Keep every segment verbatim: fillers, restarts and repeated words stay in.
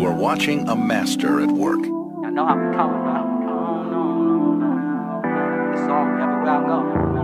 are watching a master at work. I know how we coming, man. This song everywhere I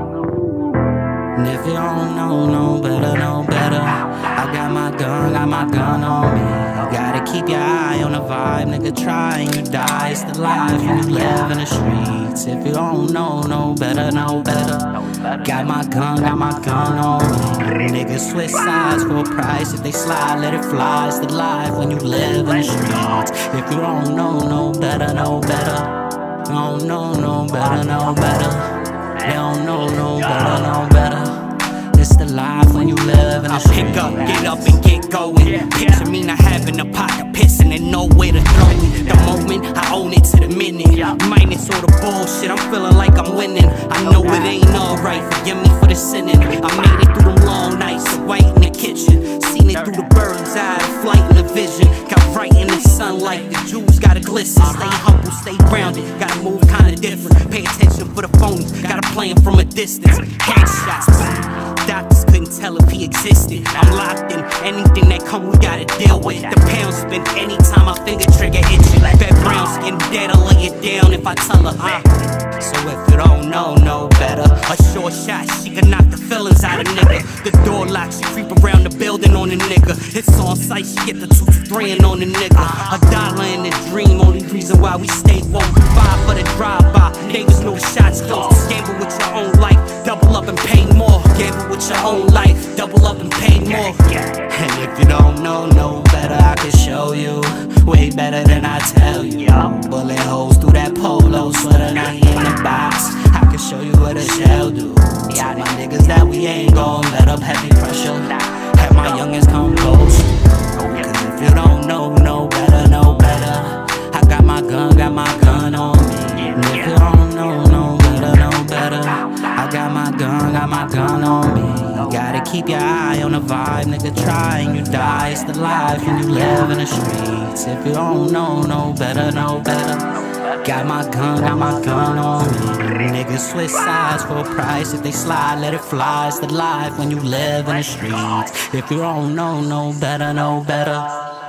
go. And if you don't know, no better, no better. I got my gun, got my gun on me. You gotta keep your eye on the vibe, nigga. Try and you die. It's the life when you live in the streets. If you don't know, no better, no better. Got my gun, got my gun on me. Niggas switch sides for a price. If they slide, let it fly. It's the life when you live in the streets. If you don't know, no better, no better. No, no, no better, no better. They don't know no better, no better. It's the life when you live in the street. I pick up, get up and get going. Picture me not having a pocket pissing and nowhere to throw me. The moment I own it to the minute. Minus all the bullshit, I'm feeling like I'm winning. I know it ain't alright, forgive me for the sinning. I made it through them long nights, so white in the kitchen. Seen it through the bird's eye, flight in the vision. Got right in the sunlight, the jewels gotta glisten. Stay humble, stay grounded, gotta move kinda different. Pay attention for the phonies, gotta play 'em from a distance. Headshots, doctors couldn't tell if he existed. I'm locked in, anything that come we gotta deal with. The pound spin anytime my finger trigger itching. Fat brown skin dead, I'll lay it down if I tell her, huh? So if you don't know, no better. A short shot, she can knock the feelings out of nigga. The door locked, she creep around the building on the nigga. It's on sight, she get the two to three and on the nigga. A dollar in a dream, only reason why we stay woke. Five for the drive-by, neighbors know the shots close. Gamble with your own life, double up and pay more. Gamble with your own life, double up and pay more. And if you don't know, no better, I can show you. Way better than I tell you. Bullet holes through that polo sweater, now he in the box. I can show you what a shell do. Tell my niggas that we ain't gon' let up heavy pressure. Have my youngins come close. Cause if you don't know, no better, no better. I got my gun, got my gun on me. And if you don't know, no better, no better. I got my gun, got my gun on me. You gotta keep your eye on the vibe, nigga. Try and you die. It's the life when you live in the streets. If you don't know, no better, no better. Got my gun, got my gun on me. Niggas switch sides for a price. If they slide, let it fly. It's the life when you live in the streets. If you don't know, no better, no better.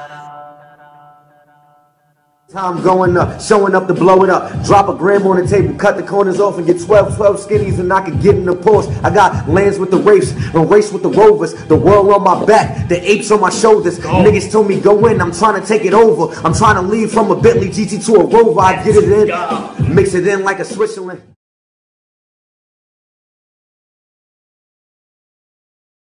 Time going up, showing up to blow it up. Drop a gram on the table, cut the corners off and get twelve, twelve skinnies and I can get in the Porsche. I got lands with the Wraiths, and race with the Rovers. The world on my back, the apes on my shoulders. Go. Niggas told me go in, I'm trying to take it over. I'm trying to leave from a Bentley G T to a Rover. I get it in, mix it in like a Switzerland.